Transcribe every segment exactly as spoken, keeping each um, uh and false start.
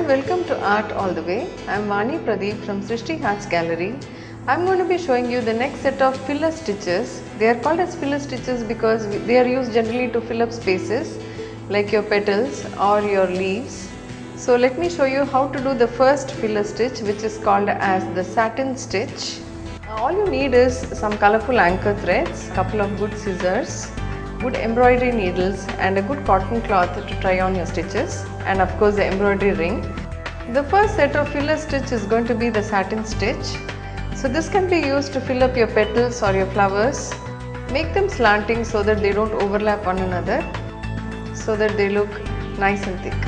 and welcome to Art All the Way. I am Vani Pradeep from Srishti Arts Gallery. I am going to be showing you the next set of filler stitches. They are called as filler stitches because they are used generally to fill up spaces like your petals or your leaves. So let me show you how to do the first filler stitch, which is called as the satin stitch. All you need is some colorful anchor threads, couple of good scissors, good embroidery needles and a good cotton cloth to try on your stitches, and of course the embroidery ring. The first set of filler stitch is going to be the satin stitch. So this can be used to fill up your petals or your flowers. Make them slanting so that they don't overlap one another, so that they look nice and thick.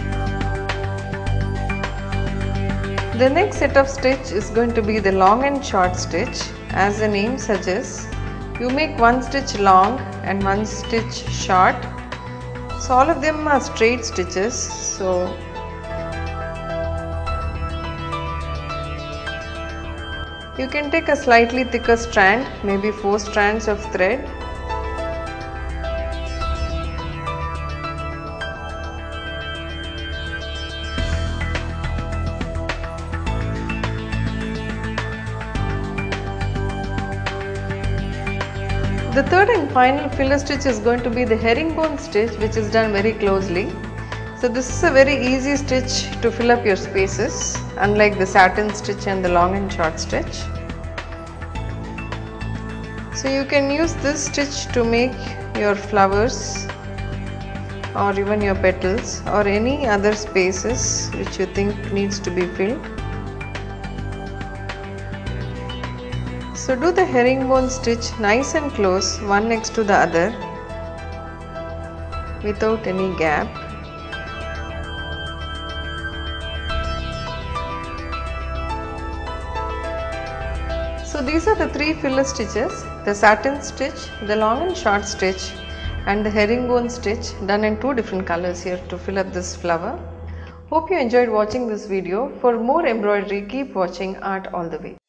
The next set of stitch is going to be the long and short stitch. As the name suggests, you make one stitch long and one stitch short. So all of them are straight stitches. So you can take a slightly thicker strand, maybe four strands of thread. The third and final filler stitch is going to be the herringbone stitch, which is done very closely. So this is a very easy stitch to fill up your spaces, unlike the satin stitch and the long and short stitch. So you can use this stitch to make your flowers or even your petals or any other spaces which you think needs to be filled. So do the herringbone stitch nice and close, one next to the other, without any gap. So these are the three filler stitches: the satin stitch, the long and short stitch and the herringbone stitch, done in two different colors here to fill up this flower. Hope you enjoyed watching this video. For more embroidery, keep watching Art All the Way.